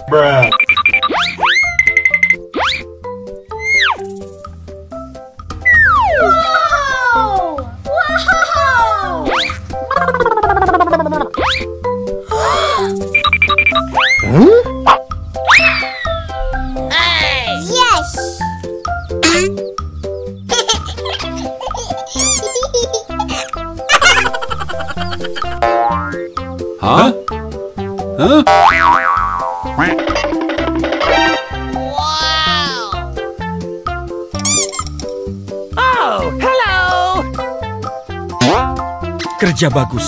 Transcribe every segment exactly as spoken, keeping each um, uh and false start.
Bruh. Whoa! Wow! Hey! Yes! Huh? Huh? Wow! Oh, hello! Kerja bagus.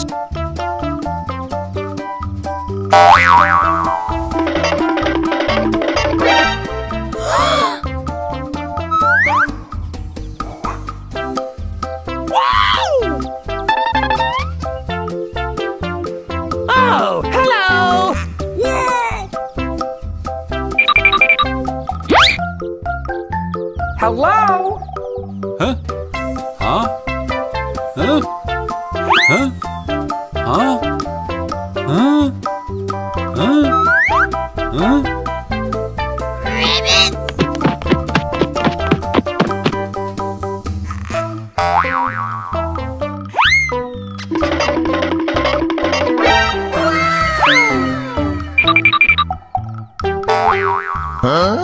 Oh, hello! Hello? Huh? Huh? Huh? Huh? Huh? Huh? Huh? Huh? Huh?